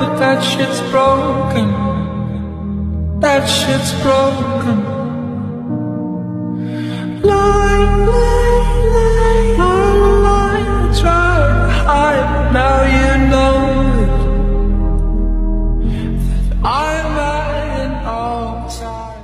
but that shit's broken. That shit's broken. Lie, I tried to hide, now you know it. That I'm lying all the time.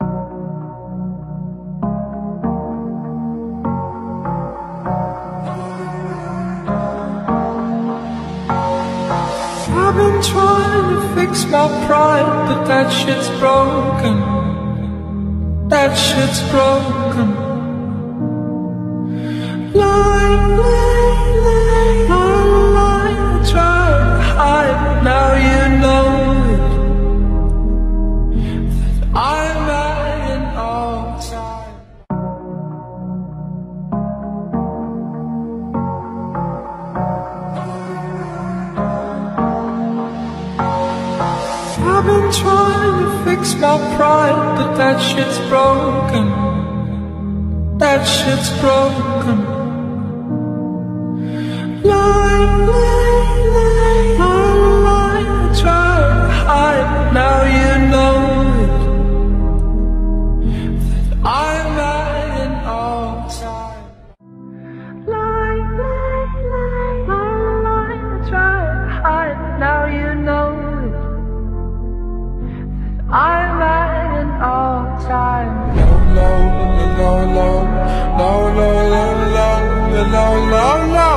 I've been trying to fix my pride, but that shit's broken. That shit's broken. Lie, I tried to hide, now you know it. That I'm lying all the time. I've been trying to fix my pride, but that shit's broken. That shit's broken. Lie, I tried to hide, now you know it. That I'm lying all the time. Lie, I tried to hide, now you know it. That I'm lying all the time. No, no, no, no, no, no, no, no, no, no, no.